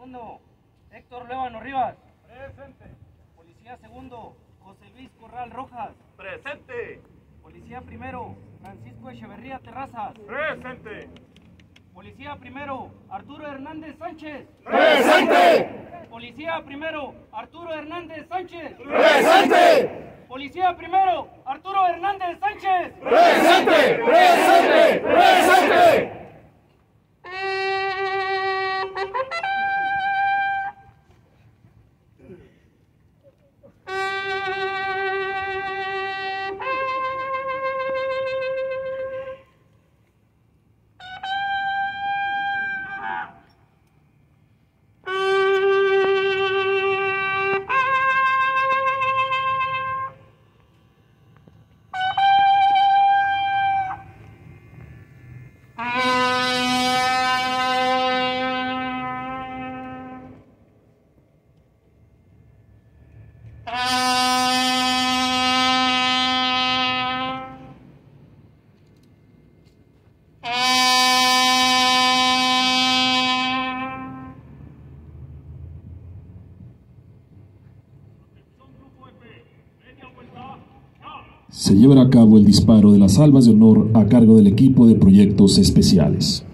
segundo, Héctor Lévano Rivas. Presente. Policía segundo, José Luis Corral Rojas. Presente. Policía primero, Francisco Echeverría Terrazas. Presente. Policía primero, Arturo Hernández Sánchez. Presente. Policía primero, Arturo Hernández Sánchez. Presente. Policía primero, Arturo Hernández Sánchez. Presente. Presente. Presente. Se llevará a cabo el disparo de las salvas de honor a cargo del equipo de proyectos especiales.